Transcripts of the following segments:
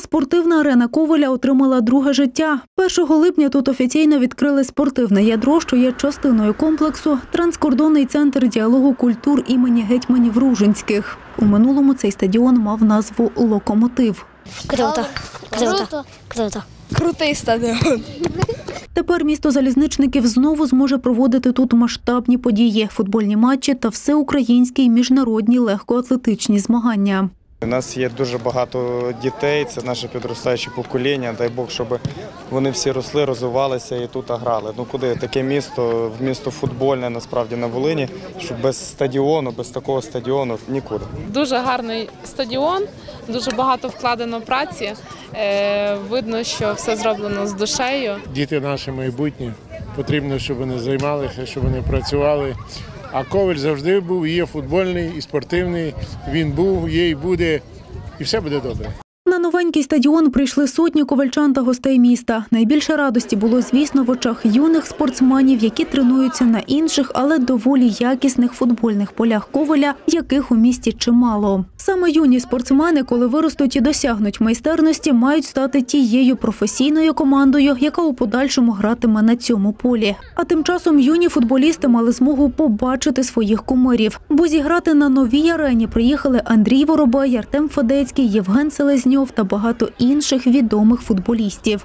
Спортивна арена Ковеля отримала друге життя. 1 липня тут офіційно відкрили спортивне ядро, що є частиною комплексу «Транскордонний центр діалогу культур імені гетьманів Ружинських». У минулому цей стадіон мав назву «Локомотив». Круто, круто, круто. Крутий стадіон. Тепер місто залізничників знову зможе проводити тут масштабні події – футбольні матчі та всеукраїнські і міжнародні легкоатлетичні змагання. У нас є дуже багато дітей, це наше підростаюче покоління. Дай Бог, щоб вони всі росли, розвивалися і тут грали. Ну куди таке місто футбольне насправді на Волині, що без стадіону, без такого стадіону нікуди. Дуже гарний стадіон, дуже багато вкладено праці. Видно, що все зроблено з душею. Діти наші майбутні, потрібно, щоб вони займалися, щоб вони працювали. А Ковель завжди був, є футбольний і спортивний, він був, є і буде, і все буде добре. На новенький стадіон прийшли сотні ковельчан та гостей міста. Найбільше радості було, звісно, в очах юних спортсменів, які тренуються на інших, але доволі якісних футбольних полях Ковеля, яких у місті чимало. Саме юні спортсмени, коли виростуть і досягнуть майстерності, мають стати тією професійною командою, яка у подальшому гратиме на цьому полі. А тим часом юні футболісти мали змогу побачити своїх кумирів. Бо зіграти на новій арені приїхали Андрій Воробай, Артем Федецький, Євген Селезньов та багато інших відомих футболістів.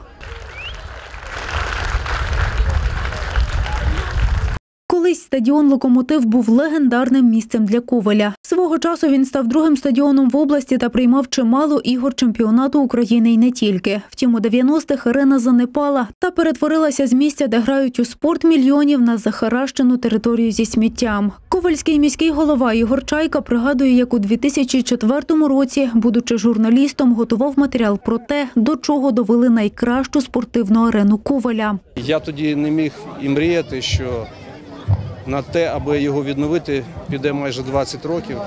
Колись стадіон «Локомотив» був легендарним місцем для Ковеля. Свого часу він став другим стадіоном в області та приймав чимало ігор чемпіонату України і не тільки. Втім, у 90-х арена занепала та перетворилася з місця, де грають у спорт мільйонів, на захаращену територію зі сміттям. Ковельський міський голова Ігор Чайка пригадує, як у 2004 році, будучи журналістом, готував матеріал про те, до чого довели найкращу спортивну арену Ковеля. Я тоді не міг і мріяти, що на те, аби його відновити, піде майже 20 років.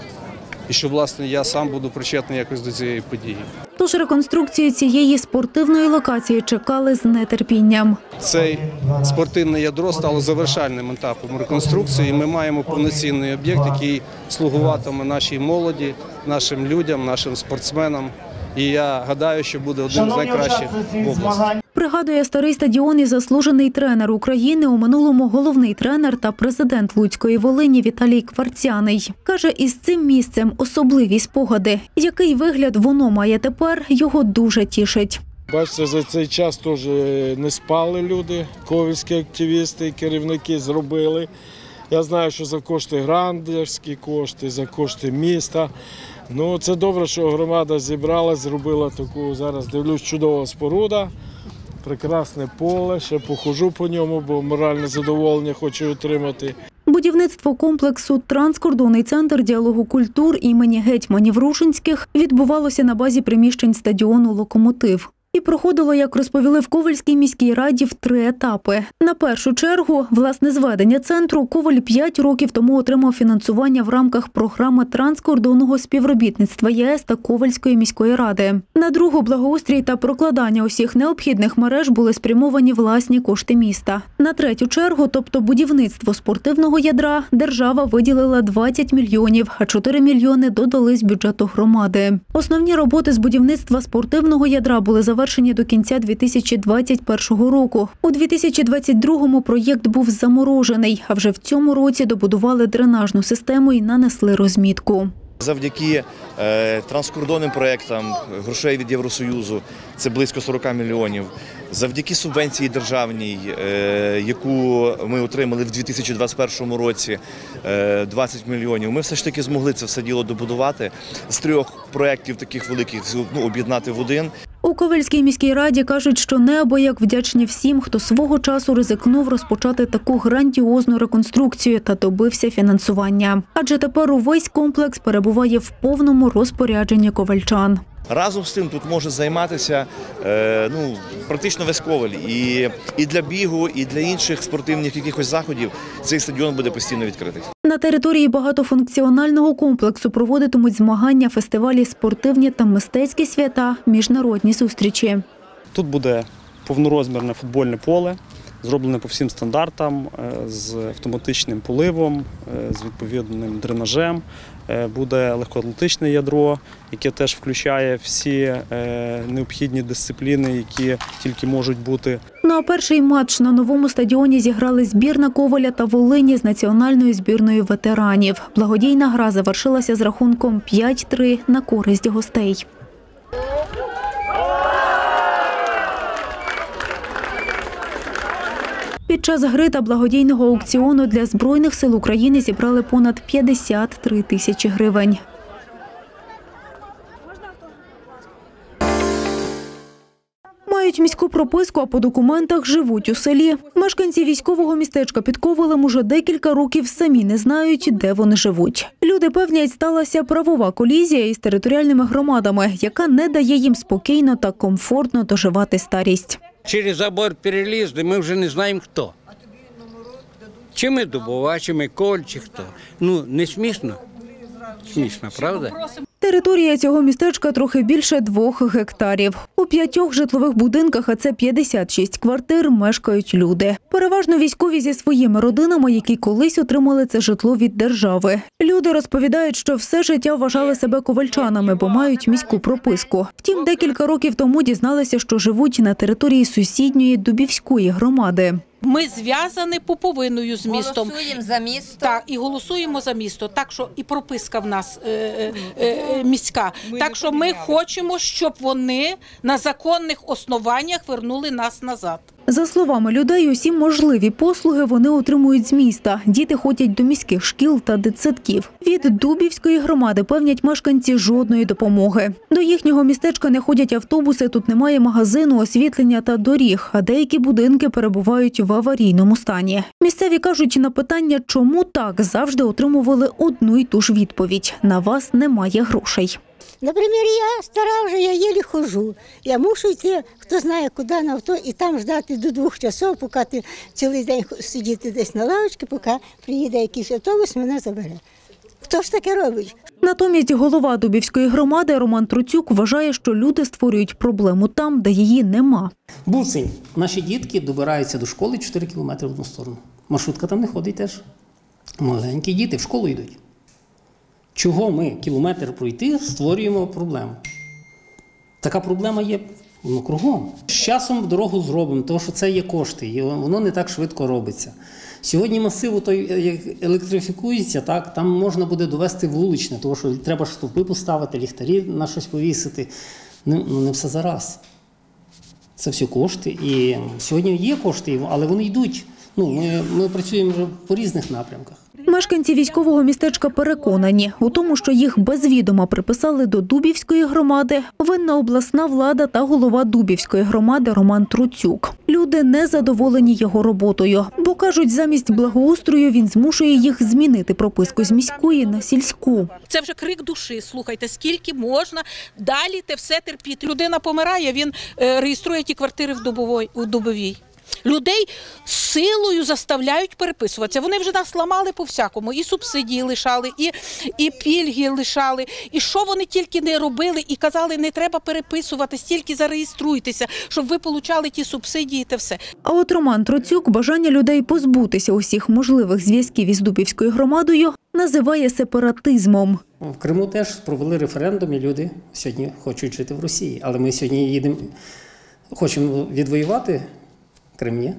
І що, власне, я сам буду причетний якось до цієї події. Тож реконструкцію цієї спортивної локації чекали з нетерпінням. Цей спортивне ядро стало завершальним етапом реконструкції. Ми маємо повноцінний об'єкт, який слугуватиме нашій молоді, нашим людям, нашим спортсменам. І я гадаю, що буде одним з найкращих в області. Пригадує старий стадіон і заслужений тренер України, у минулому головний тренер та президент Луцької Волині Віталій Кварцяний. Каже, із цим місцем особливі спогади. Який вигляд воно має тепер, його дуже тішить. Бачите, за цей час теж не спали люди, ковельські активісти і керівники зробили. Я знаю, що за кошти грандерські кошти, за кошти міста. Ну, це добре, що громада зібрала, зробила таку, зараз дивлюсь, чудова споруда, прекрасне поле, ще похожу по ньому, бо моральне задоволення хочу отримати. Будівництво комплексу «Транскордонний центр діалогу культур імені гетьманів Ружинських» відбувалося на базі приміщень стадіону «Локомотив». І проходило, як розповіли в Ковельській міській раді, в 3 етапи. На першу чергу, власне зведення центру, Ковель 5 років тому отримав фінансування в рамках програми транскордонного співробітництва ЄС та Ковельської міської ради. На другу, благоустрій та прокладання усіх необхідних мереж були спрямовані власні кошти міста. На третю чергу, тобто будівництво спортивного ядра, держава виділила 20 мільйонів, а 4 мільйони додали з бюджету громади. Основні роботи з будівництва спортивного ядра були завершені до кінця 2021 року. У 2022-му проєкт був заморожений, а вже в цьому році добудували дренажну систему і нанесли розмітку. Завдяки транскордонним проєктам, грошей від Євросоюзу, це близько 40 мільйонів. Завдяки субвенції державній, яку ми отримали в 2021 році, 20 мільйонів, ми все ж таки змогли це все діло добудувати. З 3 проєктів таких великих об'єднати в один. У Ковельській міській раді кажуть, що неабияк вдячні всім, хто свого часу ризикнув розпочати таку грандіозну реконструкцію та добився фінансування. Адже тепер увесь комплекс перебуває в повному розпорядженні ковельчан. Разом з тим тут може займатися практично весь Ковель. І для бігу, і для інших спортивних якихось заходів цей стадіон буде постійно відкритий. На території багатофункціонального комплексу проводитимуть змагання, фестивалі, спортивні та мистецькі свята, міжнародні зустрічі. Тут буде повнорозмірне футбольне поле, зроблене по всім стандартам, з автоматичним поливом, з відповідним дренажем. Буде легкоатлетичне ядро, яке теж включає всі необхідні дисципліни, які тільки можуть бути. Ну а перший матч на новому стадіоні зіграли збірна Ковеля та Волині з національною збірною ветеранів. Благодійна гра завершилася з рахунком 5-3 на користь гостей. Під час гри та благодійного аукціону для Збройних сил України зібрали понад 53 тисячі гривень. Мають міську прописку, а по документах живуть у селі. Мешканці військового містечка під Ковелем уже декілька років самі не знають, де вони живуть. Люди певнять, сталася правова колізія із територіальними громадами, яка не дає їм спокійно та комфортно доживати старість. Через забор перелізли, ми вже не знаємо хто. Чи ми Дубова, чи ми Коваль, чи хто. Ну, не смішно? Смішно, правда? Територія цього містечка трохи більше 2 гектарів. У 5 житлових будинках, а це 56 квартир, мешкають люди. Переважно військові зі своїми родинами, які колись отримали це житло від держави. Люди розповідають, що все життя вважали себе ковальчанами, бо мають міську прописку. Втім, декілька років тому дізналися, що живуть на території сусідньої Дубівської громади. Ми зв'язані пуповиною з містом. Голосуємо за місто. Так, і голосуємо за місто. Так що і прописка в нас міська. Так що ми хочемо, щоб вони на законних основаннях вернули нас назад. За словами людей, усі можливі послуги вони отримують з міста. Діти ходять до міських шкіл та дитсадків. Від Дубівської громади певнять мешканці жодної допомоги. До їхнього містечка не ходять автобуси, тут немає магазину, освітлення та доріг, а деякі будинки перебувають в аварійному стані. Місцеві кажуть, на питання, чому так, завжди отримували одну й ту ж відповідь – на вас немає грошей. Наприклад, я стара вже, я єлі ходжу. Я мушу йти, хто знає, куди на авто, і там ждати до 2 часов, поки ти цілий день сидіти десь на лавочці, поки приїде якийсь автобус, мене забере. Хто ж таке робить? Натомість голова Дубівської громади Роман Труцюк вважає, що люди створюють проблему там, де її нема. Буцень. Наші дітки добираються до школи 4 кілометри в одну сторону. Маршрутка там не ходить теж. Маленькі діти в школу йдуть. Чого ми кілометр пройти створюємо проблему? Така проблема є кругом. З часом дорогу зробимо, тому що це є кошти, і воно не так швидко робиться. Сьогодні масив як електрифікується, так, там можна буде довести вуличне, тому що треба стовпи поставити, ліхтарі на щось повісити. Не все зараз. Це все кошти. І сьогодні є кошти, але вони йдуть. Ми працюємо вже по різних напрямках. Мешканці військового містечка переконані у тому, що їх без відома приписали до Дубівської громади, винна обласна влада та голова Дубівської громади Роман Труцюк. Люди не задоволені його роботою, бо, кажуть, замість благоустрою він змушує їх змінити прописку з міської на сільську. Це вже крик душі, слухайте, скільки можна далі те все терпіти. Людина помирає, він реєструє ті квартири в Дубовій. Людей силою заставляють переписуватися. Вони вже нас ламали по-всякому. І субсидії лишали, і пільги лишали. І що вони тільки не робили, і казали, не треба переписуватись, тільки зареєструйтеся, щоб ви отримали ті субсидії та все. А от Роман Труцюк бажання людей позбутися усіх можливих зв'язків із Дубівською громадою називає сепаратизмом. В Криму теж провели референдум, і люди сьогодні хочуть жити в Росії. Але ми сьогодні хочемо відвоювати Крим, ні?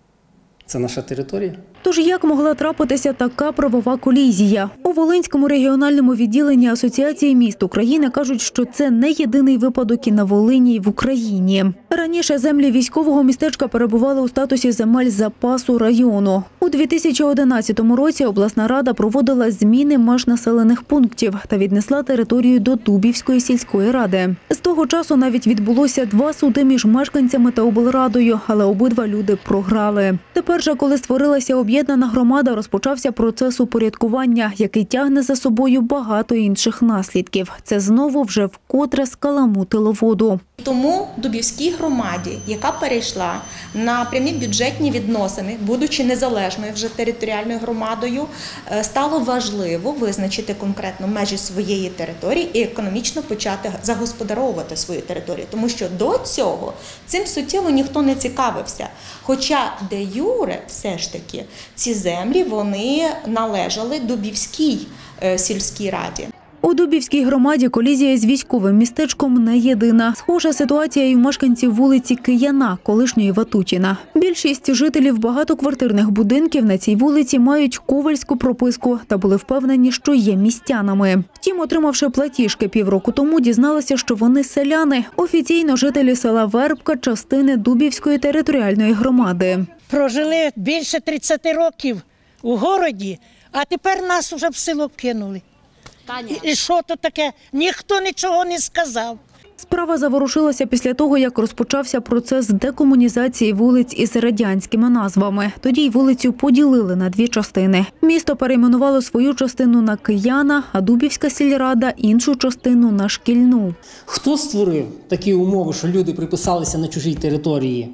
Це наша територія. Тож як могла трапитися така правова колізія? У Волинському регіональному відділенні Асоціації міст України кажуть, що це не єдиний випадок і на Волині, і в Україні. Раніше землі військового містечка перебували у статусі земель запасу району. У 2011 році обласна рада проводила зміни меж населених пунктів та віднесла територію до Дубівської сільської ради. З того часу навіть відбулося 2 суди між мешканцями та облрадою, але обидва люди програли. Тепер же, коли створилася об'єднана громада, розпочався процес упорядкування, який тягне за собою багато інших наслідків. Це знову вже вкотре скаламутило воду. Тому Дубівській громаді, яка перейшла на прямі бюджетні відносини, будучи незалежною, незалежною вже територіальною громадою, стало важливо визначити конкретно межі своєї території і економічно почати загосподаровувати свою територію. Тому що до цього цим суттєво ніхто не цікавився. Хоча де юре все ж таки ці землі вони належали Дубівській сільській раді. У Дубівській громаді колізія з військовим містечком не єдина. Схожа ситуація і в мешканців вулиці Кияна, колишньої Ватутіна. Більшість жителів багатоквартирних будинків на цій вулиці мають ковальську прописку та були впевнені, що є містянами. Втім, отримавши платіжки півроку тому, дізналися, що вони селяни. Офіційно жителі села Вербка – частини Дубівської територіальної громади. Прожили більше 30 років у городі, а тепер нас вже в село кинули. І що то таке? Ніхто нічого не сказав. Справа заворушилася після того, як розпочався процес декомунізації вулиць із радянськими назвами. Тоді й вулицю поділили на дві частини. Місто перейменувало свою частину на Кияна, а Дубівська сільрада – іншу частину на Шкільну. Хто створив такі умови, що люди приписалися на чужій території?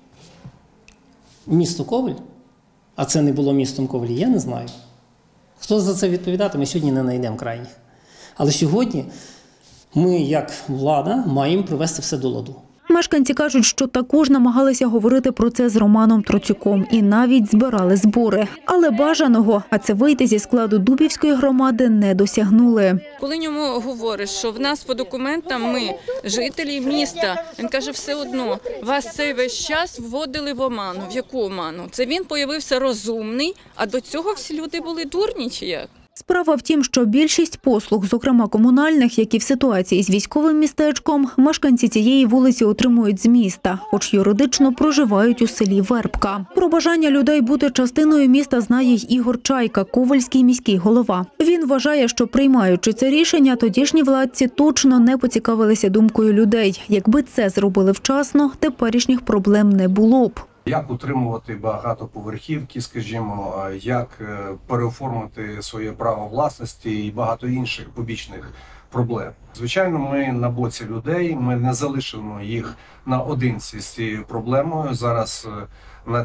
Місто Ковель? А це не було містом Ковель, я не знаю. Хто за це відповідатиме, сьогодні не знайдемо крайніх. Але сьогодні ми, як влада, маємо привести все до ладу. Мешканці кажуть, що також намагалися говорити про це з Романом Троцюком і навіть збирали збори. Але бажаного, а це вийти зі складу Дубівської громади, не досягнули. Коли йому говориш, що в нас по документам ми жителі міста, він каже, все одно, вас цей весь час вводили в оману. В яку оману? Це він появився розумний, а до цього всі люди були дурні чи як? Справа в тім, що більшість послуг, зокрема комунальних, як і в ситуації з військовим містечком, мешканці цієї вулиці отримують з міста, хоч юридично проживають у селі Вербка. Про бажання людей бути частиною міста знає й Ігор Чайка, ковальський міський голова. Він вважає, що приймаючи це рішення, тодішні владці точно не поцікавилися думкою людей. Якби це зробили вчасно, теперішніх проблем не було б. Як утримувати багатоповерхівки, скажімо, як переоформити своє право власності і багато інших побічних проблем. Звичайно, ми на боці людей, ми не залишимо їх наодинці з цією проблемою. Зараз над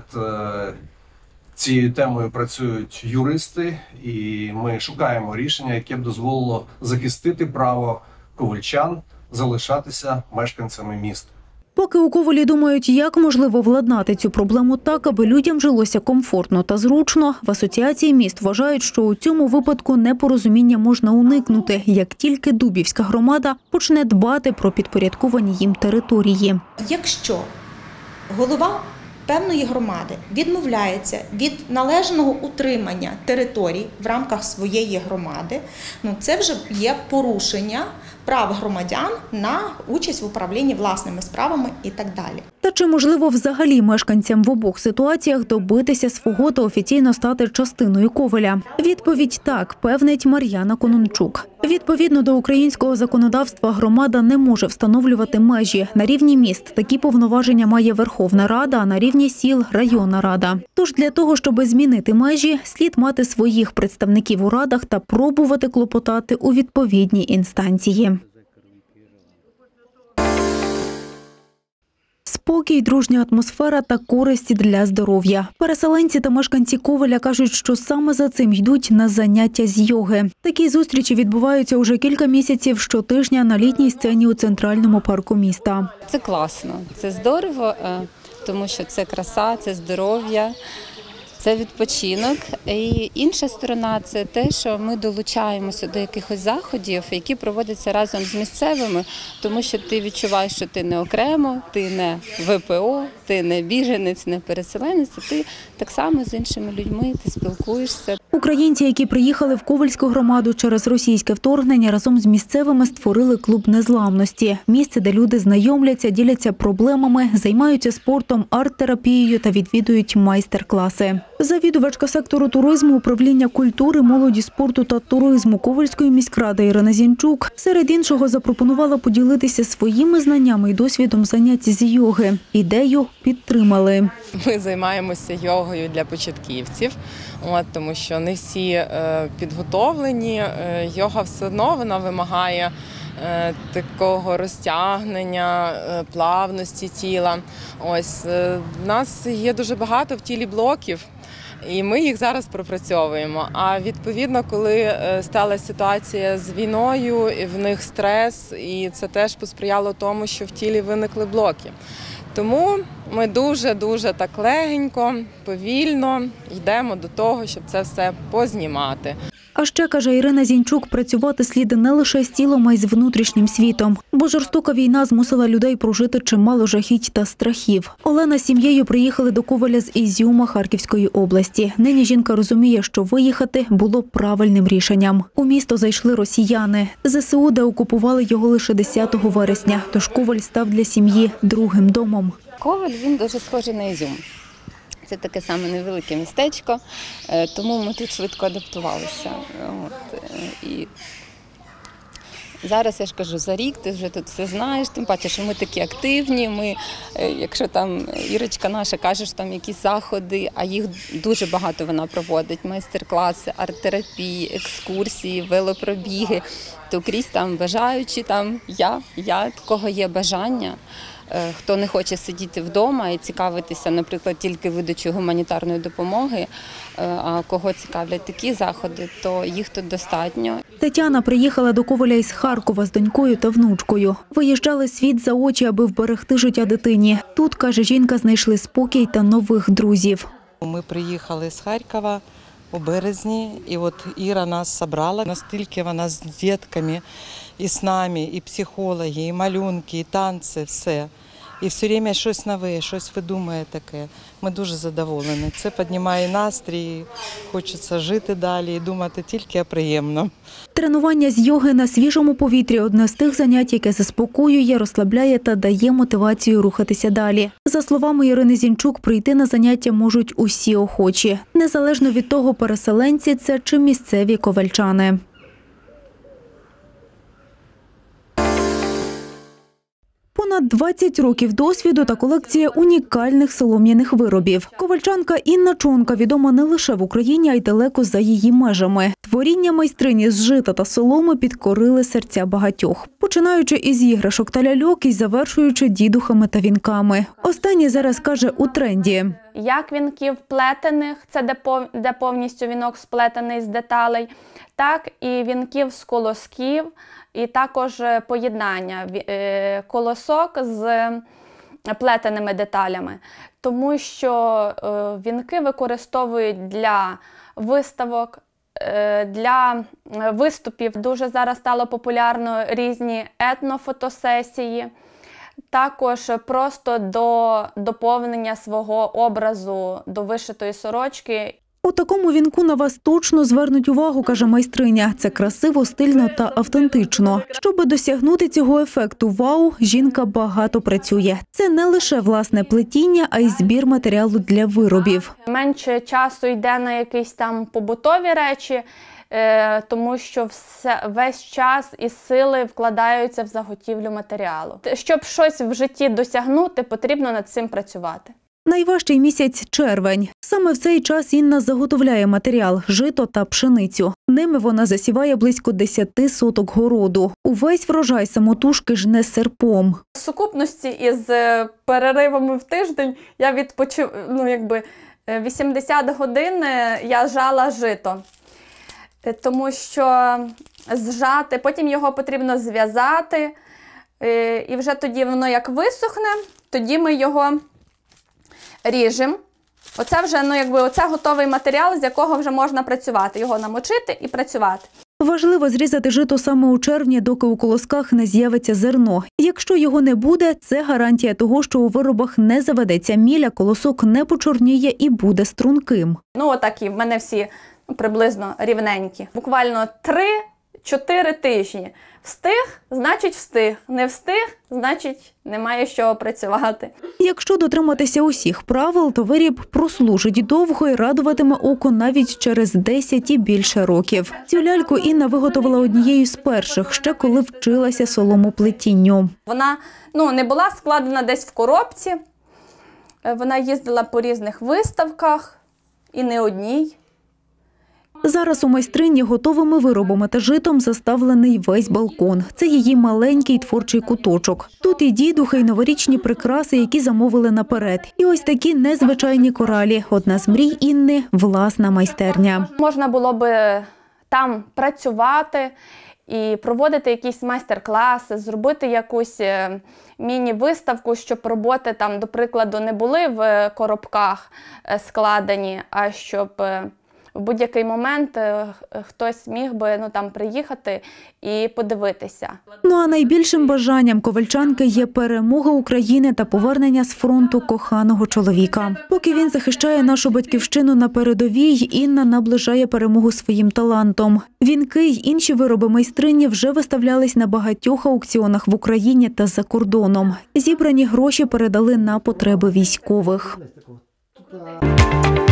цією темою працюють юристи, і ми шукаємо рішення, яке б дозволило захистити право ковальчан залишатися мешканцями міста. Поки у Ковелі думають, як можливо владнати цю проблему так, аби людям жилося комфортно та зручно, в Асоціації міст вважають, що у цьому випадку непорозуміння можна уникнути, як тільки Дубівська громада почне дбати про підпорядковані їм території. Якщо голова певної громади відмовляється від належного утримання територій в рамках своєї громади, це вже є порушення прав громадян на участь в управлінні власними справами і так далі. Та чи можливо взагалі мешканцям в обох ситуаціях добитися свого та офіційно стати частиною Ковеля? Відповідь – так, певнить Мар'яна Конончук. Відповідно до українського законодавства, громада не може встановлювати межі. На рівні міст такі повноваження має Верховна Рада, а на рівні сіл – районна рада. Тож для того, щоб змінити межі, слід мати своїх представників у радах та пробувати клопотати у відповідній інстанції. Спокій, дружня атмосфера та користь для здоров'я. Переселенці та мешканці Ковеля кажуть, що саме за цим йдуть на заняття з йоги. Такі зустрічі відбуваються уже кілька місяців щотижня на літній сцені у центральному парку міста. Це класно, це здорово, тому що це краса, це здоров'я. Це відпочинок. І інша сторона – це те, що ми долучаємося до якихось заходів, які проводяться разом з місцевими, тому що ти відчуваєш, що ти не окремо, ти не ВПО, ти не біженець, не переселенець, ти так само з іншими людьми, ти спілкуєшся. Українці, які приїхали в Ковельську громаду через російське вторгнення, разом з місцевими створили клуб незламності. Місце, де люди знайомляться, діляться проблемами, займаються спортом, арт-терапією та відвідують майстер-класи. Завідувачка сектору туризму, управління культури, молоді, спорту та туризму Ковельської міськради Ірина Зінчук серед іншого запропонувала поділитися своїми знаннями і досвідом занять з йоги. Ідею підтримали. Ми займаємося йогою для початківців, тому що не всі підготовлені. Йога все одно вона вимагає такого розтягнення, плавності тіла. В нас є дуже багато в тілі блоків, І ми їх зараз пропрацьовуємо. А відповідно, коли сталася ситуація з війною, в них стрес, і це теж посприяло тому, що в тілі виникли блоки. Тому ми дуже-дуже так легенько, повільно йдемо до того, щоб це все познімати. А ще, каже Ірина Зінчук, працювати слід не лише з тілом, а й з внутрішнім світом. Бо жорстока війна змусила людей прожити чимало жахіть та страхів. Олена з сім'єю приїхали до Ковеля з Ізюма Харківської області. Нині жінка розуміє, що виїхати було правильним рішенням. У місто зайшли росіяни. ЗСУ деокупували його лише 10 вересня, тож Ковель став для сім'ї другим домом. Ковель, він дуже схожий на Ізюм. Це таке саме невелике містечко, тому ми тут швидко адаптувалися. І зараз, я ж кажу, за рік ти вже тут все знаєш, тим паче, що ми такі активні, ми, якщо там Ірочка наша каже, що там якісь заходи, а їх дуже багато вона проводить, майстер-класи, арт-терапії, екскурсії, велопробіги, то крізь там бажаючі, там я, в кого є бажання. Хто не хоче сидіти вдома і цікавитися, наприклад, тільки видачею гуманітарної допомоги, а кого цікавлять такі заходи, то їх тут достатньо. Тетяна приїхала до Ковеля із Харкова з донькою та внучкою. Виїжджали світ за очі, аби вберегти життя дитині. Тут, каже жінка, знайшли спокій та нових друзів. Ми приїхали з Харкова у березні, і от Іра нас зібрала. Настільки вона з дітками, і з нами, і психологи, і малюнки, і танці, все. І все время щось нове, щось видумує таке. Ми дуже задоволені. Це піднімає настрій, хочеться жити далі і думати тільки о приємному. Тренування з йоги на свіжому повітрі – одне з тих занять, яке заспокоює, розслабляє та дає мотивацію рухатися далі. За словами Ірини Зінчук, прийти на заняття можуть усі охочі, незалежно від того, переселенці це чи місцеві ковельчани. Понад 20 років досвіду та колекція унікальних солом'яних виробів. Ковальчанка Інна Чонка відома не лише в Україні, а й далеко за її межами. Творіння майстрині з жита та соломи підкорили серця багатьох. Починаючи із іграшок та ляльок і завершуючи дідухами та вінками. Останнє зараз, каже, у тренді. Як вінків плетених, це де повністю вінок сплетений з деталей, так і вінків з колосків, і також поєднання колосок з плетеними деталями. Тому що вінки використовують для виставок, для виступів. Дуже зараз стало популярно різні етнофотосесії. Також просто до доповнення свого образу до вишитої сорочки. У такому вінку на вас точно звернуть увагу, каже майстриня. Це красиво, стильно та автентично. Щоби досягнути цього ефекту вау, жінка багато працює. Це не лише власне плетіння, а й збір матеріалу для виробів. Менше часу йде на якісь там побутові речі, тому що весь час і сили вкладаються в заготівлю матеріалу. Щоб щось в житті досягнути, потрібно над цим працювати. Найважчий місяць – червень. Саме в цей час Інна заготовляє матеріал – жито та пшеницю. Ними вона засіває близько 10 соток городу. Увесь врожай самотужки жне серпом. В сукупності із переривами в тиждень я 80 годин я жала жито. Тому що зжати, потім його потрібно зв'язати. І вже тоді воно як висохне, тоді ми його ріжемо. Оце вже оце готовий матеріал, з якого вже можна працювати. Його намочити і працювати. Важливо зрізати жито саме у червні, доки у колосках не з'явиться зерно. Якщо його не буде, це гарантія того, що у виробах не заведеться міль, а колосок не почорніє і буде струнким. Отакі, в мене всі приблизно рівненькі. Буквально 3-4 тижні. Встиг – значить встиг. Не встиг – значить немає з чого працювати. Якщо дотриматися усіх правил, то виріб прослужить довго і радуватиме око навіть через 10 і більше років. Цю ляльку Інна виготовила однією з перших, ще коли вчилася соломоплетінню. Вона не була складена десь в коробці. Вона їздила по різних виставках і не одній. Зараз у майстрині готовими виробами та житом заставлений весь балкон. Це її маленький творчий куточок. Тут і дідухи, і новорічні прикраси, які замовили наперед. І ось такі незвичайні коралі. Одна з мрій Інни – власна майстерня. Можна було би там працювати і проводити якісь майстер-класи, зробити якусь міні-виставку, щоб роботи там, до прикладу, не були в коробках складені, а щоб в будь-який момент хтось міг би приїхати і подивитися. Ну а найбільшим бажанням ковальчанки є перемога України та повернення з фронту коханого чоловіка. Поки він захищає нашу батьківщину на передовій, Інна наближає перемогу своїм талантом. Вінки й інші вироби майстрині вже виставлялись на багатьох аукціонах в Україні та за кордоном. Зібрані гроші передали на потреби військових.